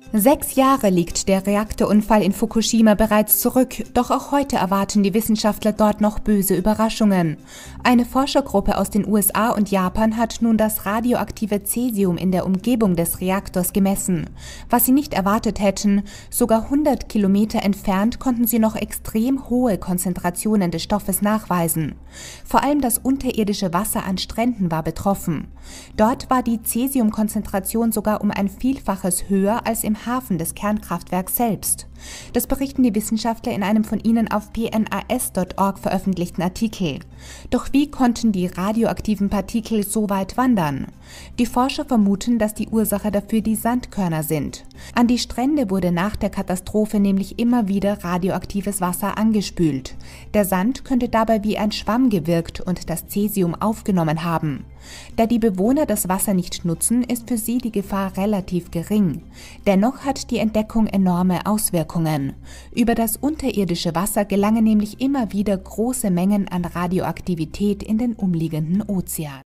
6 Jahre liegt der Reaktorunfall in Fukushima bereits zurück, doch auch heute erwarten die Wissenschaftler dort noch böse Überraschungen. Eine Forschergruppe aus den USA und Japan hat nun das radioaktive Cäsium in der Umgebung des Reaktors gemessen. Was sie nicht erwartet hätten, sogar 100 Kilometer entfernt konnten sie noch extrem hohe Konzentrationen des Stoffes nachweisen. Vor allem das unterirdische Wasser an Stränden war betroffen. Dort war die Cäsiumkonzentration sogar um ein Vielfaches höher als im Hafen des Kernkraftwerks selbst. Das berichten die Wissenschaftler in einem von ihnen auf pnas.org veröffentlichten Artikel. Doch wie konnten die radioaktiven Partikel so weit wandern? Die Forscher vermuten, dass die Ursache dafür die Sandkörner sind. An die Strände wurde nach der Katastrophe nämlich immer wieder radioaktives Wasser angespült. Der Sand könnte dabei wie ein Schwamm gewirkt und das Cäsium aufgenommen haben. Da die Bewohner das Wasser nicht nutzen, ist für sie die Gefahr relativ gering. Dennoch hat die Entdeckung enorme Auswirkungen. Über das unterirdische Wasser gelangen nämlich immer wieder große Mengen an Radioaktivität in den umliegenden Ozean.